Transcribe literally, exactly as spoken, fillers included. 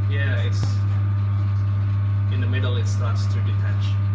Yeah, it's in the middle. It starts to detach.